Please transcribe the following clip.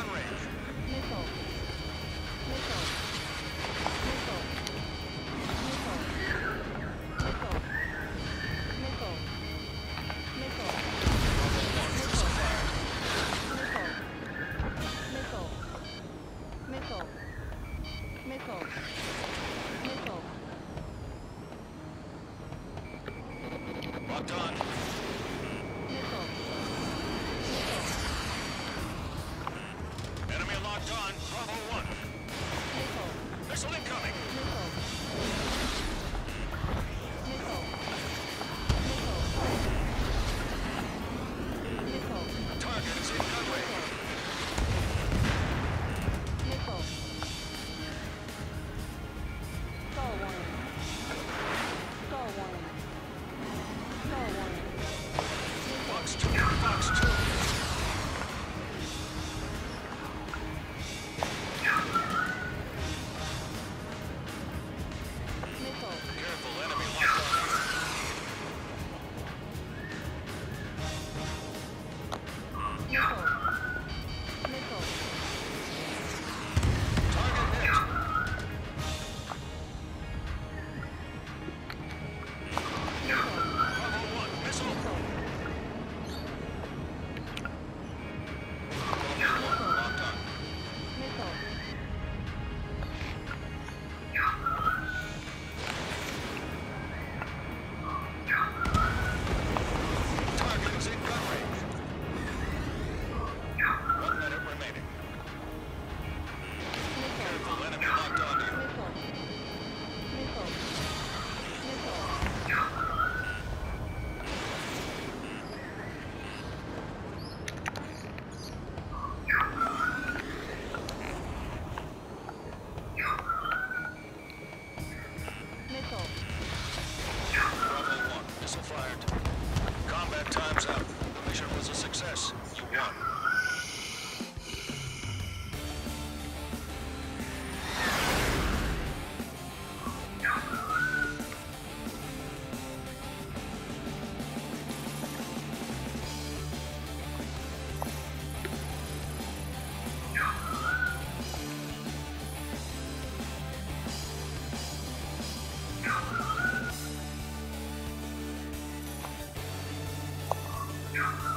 gun range. Missile. Missile. Missile. Missile. Missile. Missile. Missile. Missile fired. Missile. Missile. Missile. Missile. Locked on. Missile. Enemy locked on. Bravo 1. Missile. Missile incoming. Missile. Missile. Missile. Missile. Target is in gun range. Missile. Stall warning. Stall warning. Stall warning. Fox 2. Fox 2. Missile. Careful, enemy locked on. Missile. Missile. Target hit. Missile. Bravo 1. Missile. Locked on. Missile. Target is in gun range. 1 minute remaining. Careful, enemy locked on to you. Missile. Missile. Missile. Missile. Bravo 1. Missile fired. Combat time's up. The mission was a success. You won. Missile.